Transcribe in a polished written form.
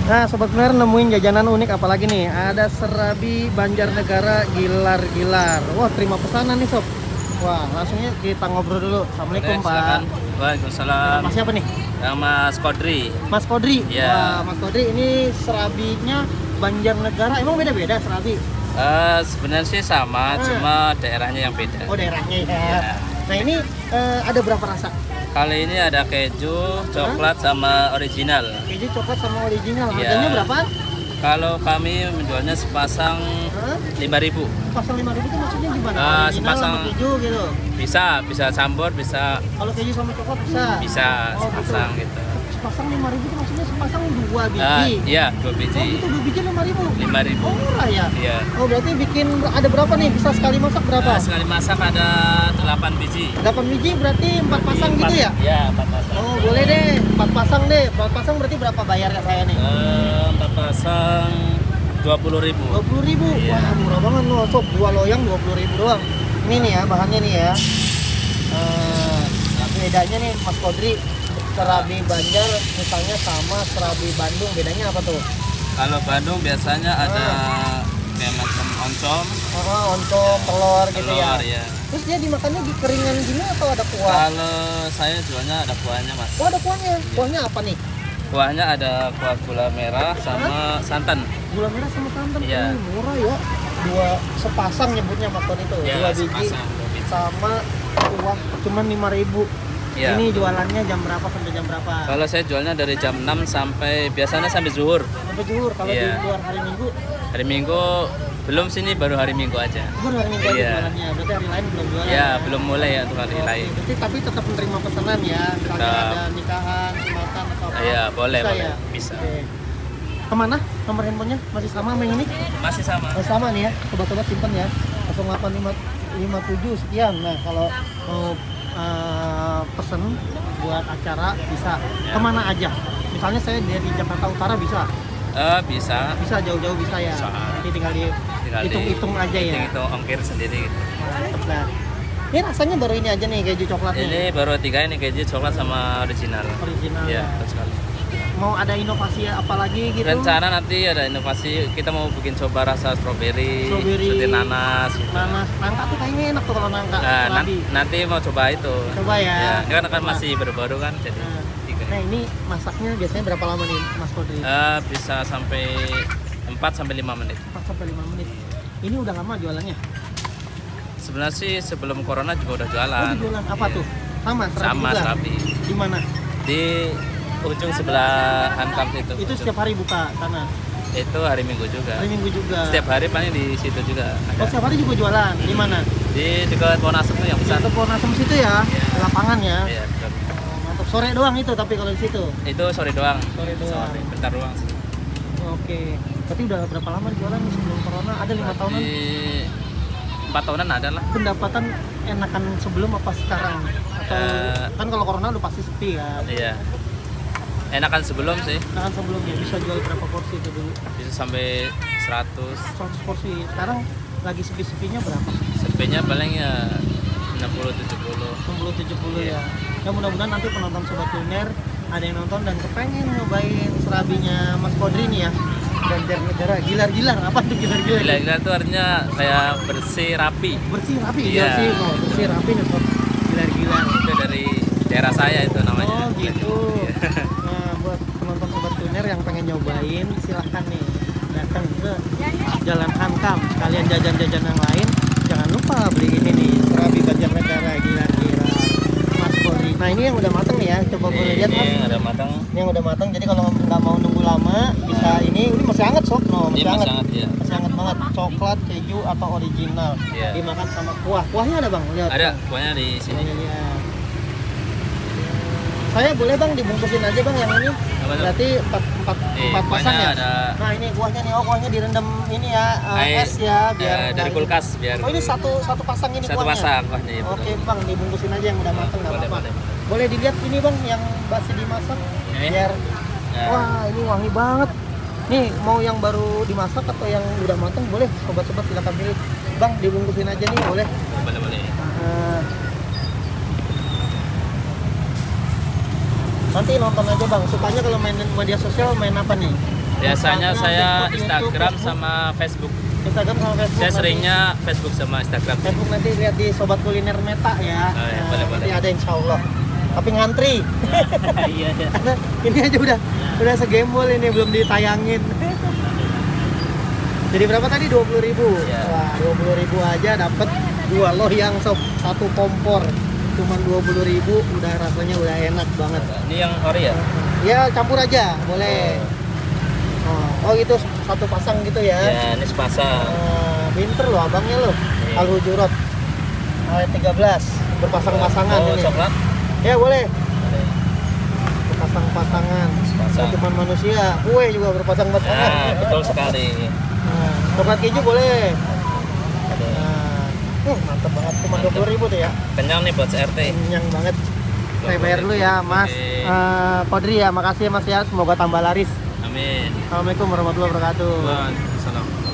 Nah, Sobat Kuliner nemuin jajanan unik apalagi nih? Ada serabi Banjarnegara gilar-gilar. Wah, terima pesanan nih, Sob. Wah, langsungnya kita ngobrol dulu. Assalamualaikum, Oke, Pak. silakan. Waalaikumsalam. Mas siapa nih? Yang Mas Kodri. Mas Kodri. Iya. Wah, Mas Kodri ini serabinya Banjarnegara. Emang beda-beda serabi? Sebenarnya sih sama, cuma daerahnya yang beda. Oh, daerahnya ya. Iya. Nah, ini ada berapa rasa? Kali ini ada keju, coklat sama original. Keju, coklat sama original. Iya. Harganya berapaan? Kalau kami menjualnya sepasang 5.000. Pasang 5.000 itu maksudnya gimana? Original sepasang sama keju gitu. Bisa campur, bisa Kalau keju sama coklat bisa. Oh, sepasang gitu. Sepasang 5.000 itu maksudnya sepasang 2 biji. Iya, 2 Oh biji. gitu, 2 biji 5.000. 5.000. Oh, murah ya? Iya. Oh, berarti bikin ada berapa nih? Bisa sekali masak berapa? Sekali masak ada 8 biji. 8 biji berarti 4 pasang gitu ya? Iya, 4 pasang. Oh, boleh deh. 4 pasang deh. 4 pasang berarti berapa bayar ke saya nih? 4 pasang 20.000. 20.000. Iya. Wah, murah banget loh. Sob, 2 loyang 20.000 doang. Ini nih ya, bahannya nih ya. Bedanya nih Mas Kodri, serabi Banjar misalnya sama serabi Bandung, bedanya apa tuh? Kalau Bandung biasanya ada kayak macam oncom, Oncom, telur gitu ya. telur ya. Terus dia dimakannya di keringan gini atau ada kuah? Kalau saya jualnya ada kuahnya, Mas. Oh, ada kuahnya. Kuahnya apa nih? Kuahnya ada kuah gula merah sama santan. Gula merah sama santan. Iya. Murah ya. 2 sepasang nyebutnya Mas Kodri itu. Iya, 2 biji sepasang, 2 biji. sama kuah cuman 5.000. Iya. Ini jualannya jam berapa sampai jam berapa? Kalau saya jualnya dari jam 6 sampai biasanya sampai zuhur. Sampai zuhur. Kalau di Iya. luar hari Minggu, Hari Minggu belum, sini baru hari Minggu aja. baru hari Minggu aja Iya. jualannya. Berarti hari lain belum jualan. Ya, belum mulai ya untuk hari Oke, lain. berarti tapi tetap menerima pesanan ya. Misalnya Tetap. ada nikahan, sunatan atau apa. Iya, boleh, Bisa boleh. ya? Bisa. Oke. Kemana nomor handphonenya? Masih sama sama yang ini? Masih sama. Masih sama nih ya. Sobat-sobat simpen ya. 08557 sekian. Nah, kalau mau pesen buat acara bisa kemana aja? Misalnya saya dari Jakarta Utara bisa? Bisa. Bisa jauh-jauh bisa ya? Bisa. Jadi tinggal hitung-hitung aja ya? Hitung ongkir sendiri. Mantep lah. Ini rasanya baru ini aja nih keju coklat nih. Ini baru 3 ini keju coklat sama original. Original. Iya, betul sekali. Mau ada inovasi apa lagi gitu? Rencana nanti ada inovasi, kita mau bikin coba rasa strawberry, nanas. Gitu. Nanas, nangka tuh kayaknya enak tuh kalau nangka. Nah, serabi. nanti mau coba itu. Coba ya. Ya, ini kan Coba. masih baru-baru kan, jadi Nah. 3. Nah, ini masaknya biasanya berapa lama nih Mas Kodri? Bisa sampai 4 sampai 5 menit. 4 sampai 5 menit. Ini udah lama jualannya? Sebenarnya sih sebelum corona juga udah Oh, jualan. di jualan apa Iya. tuh? Sama, serabi Sama juga? serabi. Di mana? Di ujung sebelah Hankam itu. Itu setiap hari buka sana? Itu hari Minggu juga. Hari Minggu juga? Setiap hari paling di situ juga ada. Oh, setiap hari juga jualan? Di mana? Di dekat Ponasem tuh yang besar. Di Pohonasem situ ya? Iya. Di lapangan ya? Iya, betul. Oh, mantap. Sore doang itu tapi kalau di situ? Itu sore doang. Sore doang. Bentar doang sih. Oke. Berarti udah berapa lama jualan nih sebelum corona? Ada 5 tahunan? Di 4 tahunan ada lah. Pendapatan enakan sebelum apa sekarang? Atau kan kalau corona udah pasti sepi kan? Iya. Enakan sebelum sih. Enakan sebelumnya bisa jual berapa porsi itu dulu? Bisa sampai 100. 100 porsi. Sekarang lagi sepi-sepinya berapa? Sepinya paling ya 60-70. 60-70 ya. Ya mudah-mudahan nanti penonton Sobat Kuliner ada yang nonton dan kepengen nyobain serabinya Mas Kodri nih ya. Banjarnegara gilar-gilar. Apa tuh gilar-gilar? Gila-gila tuh artinya kayak bersih, rapi. Bersih rapi Iya. ya sih. Oh, bersih rapi nih Sob. Gilar-gilar. Itu dari daerah saya itu namanya. Oh gitu. Nah, buat penonton Sobat Kuliner yang pengen nyobain silahkan nih datang ke Jalan Hankam. Sekalian jajan-jajan yang lain jangan lupa beli ini nih serabi Banjarnegara gilar-gilar Mas Kodri. Nah ini yang udah mateng nih ya, coba boleh lihat Mas. Ini ada matang. Ini yang udah mateng, jadi kalau nggak mau nunggu lama bisa ini masih hangat Sob. No, Ini masih hangat. masih hangat ya. Masih hangat banget, coklat, keju atau original. Iya. Dimakan sama kuah. Kuahnya ada Bang, lihat. Ada kuahnya di sini. Iya. Saya boleh Bang dibungkusin aja Bang yang ini. Apa tuh? Berarti empat Kuahnya pasang ya. ada Nah ini kuahnya nih, oh kuahnya direndam ini ya air, es ya biar dari nggak- kulkas biar. Oh ini satu pasang ini Satu kuahnya. pasang kuahnya ya. Oke Bang dibungkusin aja yang udah mateng nggak Boleh, apa-apa. boleh. Boleh dilihat ini Bang yang masih dimasak Ini? biar. Ya. Wah ini wangi banget. Nih mau yang baru dimasak atau yang udah mateng boleh sobat-sobat silakan pilih. Bang dibungkusin aja nih boleh. Boleh boleh. Nah, nanti nonton aja Bang. Sukanya kalau main media sosial main apa nih? Biasanya saya Facebook, Instagram YouTube, sama Facebook. Instagram sama Facebook. Saya nanti. seringnya Facebook sama Instagram. Facebook nanti lihat di Sobat Kuliner Meta ya. Oh, ya, boleh, nanti boleh. ada insya Allah. Tapi ngantri. Iya, iya. Karena ini aja udah segembol ini belum ditayangin. Jadi berapa tadi? 20.000. Ya. Wah, 20.000 aja dapat 2 loyang sop, 1 kompor. Cuman 20.000 udah rasanya udah enak banget. Ini yang ori ya? Ya campur aja, boleh. Oh gitu, satu pasang gitu ya. Ya, ini sepasang. Pinter loh abangnya loh. Iya. Al Hujurat. 13 berpasang-pasangan Oh, ini. coklat? Ya boleh. Boleh. Berpasang-pasangan. Sepasang. Bukan cuma manusia, kue juga berpasang-pasangan. Nah, betul sekali. Coklat keju boleh. Ada. Mantep banget, cuma Mantep. 20.000 tuh ya. Kenyang nih buat CRT. Kenyang banget. Saya bayar dulu ya, Mas. Oke. Kodri ya, makasih ya Mas ya. Semoga tambah laris. Amin. Assalamualaikum warahmatullahi wabarakatuh. Waalaikumsalam.